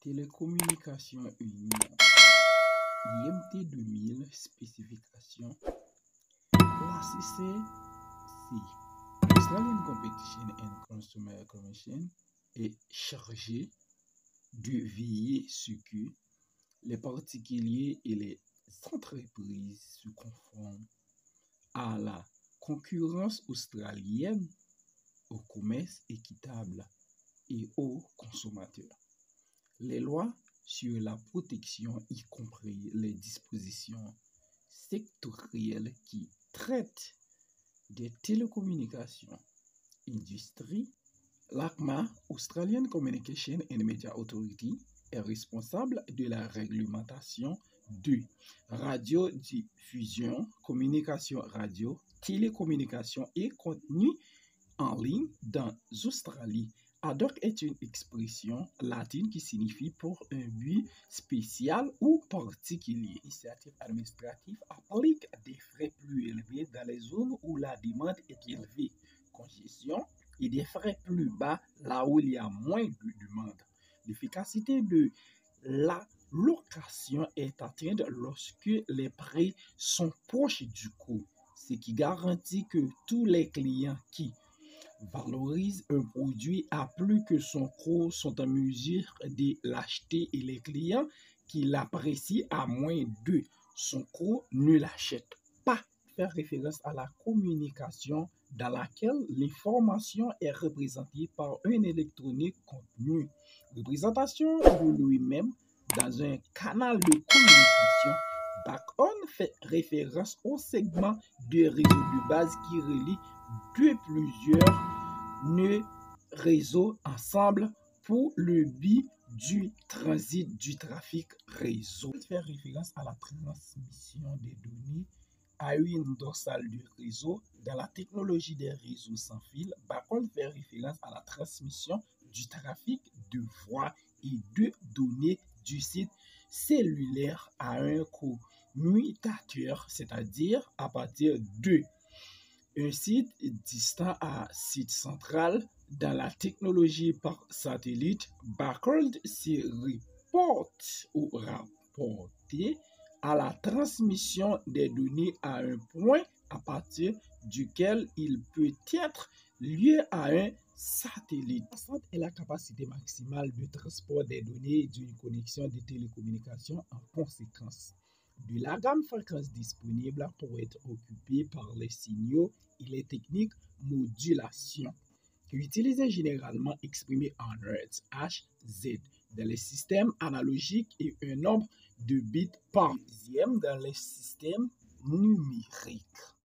Télécommunications unies. IMT 2000 spécification. La CCC, Australian Competition and Consumer Commission, est chargée de veiller sur que les particuliers et les entreprises se conforment à la concurrence australienne, au commerce équitable et aux consommateurs. Les lois sur la protection, y compris les dispositions sectorielles qui traitent des télécommunications, industrie, l'ACMA, Australian Communication and Media Authority, est responsable de la réglementation de radiodiffusion, communication radio, télécommunication et contenu en ligne dans l'Australie. Ad hoc est une expression latine qui signifie pour un but spécial ou particulier. L'initiative administrative applique des frais plus élevés dans les zones où la demande est élevée, congestion, et des frais plus bas là où il y a moins de demande. L'efficacité de la location est atteinte lorsque les prix sont proches du coût, ce qui garantit que tous les clients qui valorisent un produit à plus que son coût sont en mesure de l'acheter et les clients qui l'apprécient à moins de son coût ne l'achètent pas. Faire référence à la communication dans laquelle l'information est représentée par un électronique contenu. Représentation de lui-même dans un canal de communication. Backbone fait référence au segment de réseau de base qui relie plusieurs réseaux ensemble pour le but du transit du trafic réseau. Fait référence à la transmission des données à une dorsale du réseau. Dans la technologie des réseaux sans fil, Backbone fait référence à la transmission du trafic de voix et de données du site cellulaire à un commutateur, c'est-à-dire à partir de un site distant à site central. Dans la technologie par satellite, Backbone se reporte ou rapporté à la transmission des données à un point à partir duquel il peut être lié à un satellite. La est la capacité maximale de transport des données d'une connexion de télécommunication en conséquence de la gamme fréquence disponible pour être occupée par les signaux et les techniques modulation, utilisées généralement exprimées en Hertz (Hz) dans les systèmes analogiques et un nombre de bits par dixième dans les systèmes numériques.